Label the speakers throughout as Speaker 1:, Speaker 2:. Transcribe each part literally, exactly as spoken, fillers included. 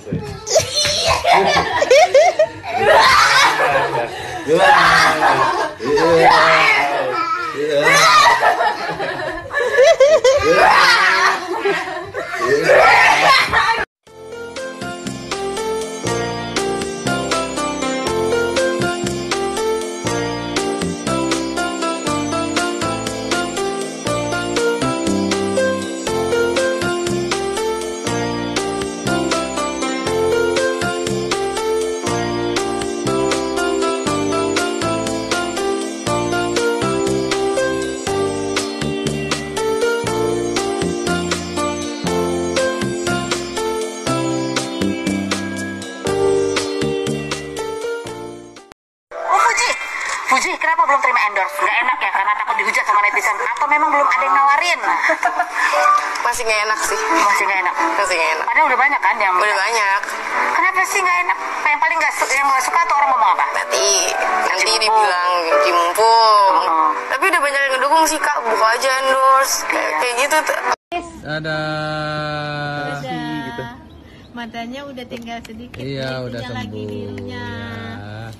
Speaker 1: Fuji, kenapa belum terima endorse? Nggak enak ya karena takut dihujat sama netizen? Atau memang belum ada yang nawarin?
Speaker 2: Masih nggak enak sih.
Speaker 1: Masih nggak enak?
Speaker 2: Masih nggak enak.
Speaker 1: Padahal udah banyak kan yang...
Speaker 2: Udah banyak.
Speaker 1: Kenapa sih nggak enak? Yang paling nggak suka, yang nggak suka tuh orang ngomong apa?
Speaker 2: Nanti, nanti dibilang cimumpung.
Speaker 1: Oh.
Speaker 2: Tapi udah banyak yang ngedukung sih kak, buka aja endorse. Kayak, kayak gitu tuh.
Speaker 3: Ada.
Speaker 4: Gitu. Matanya udah tinggal sedikit.
Speaker 3: Iya, udah sembuh.
Speaker 4: Lagi birunya.
Speaker 3: Ya.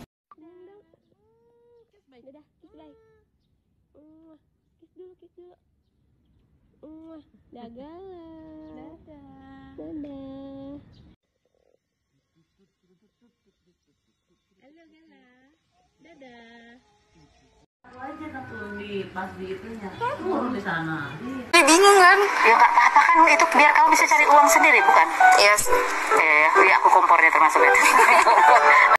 Speaker 5: Dadah, kiss bye. Uh, kiss dulu, kiss dulu. Uh, dadah. Dadah. Dadah.
Speaker 4: Halo Gala. Dadah.
Speaker 6: Aja tuh di pas di itunya turun di sana.
Speaker 2: Dia bingung kan?
Speaker 1: Ya nggak apa-apa kan, itu biar kamu bisa cari uang sendiri, bukan?
Speaker 2: Yes.
Speaker 1: Iya, ya, ya aku kompornya termasuk itu.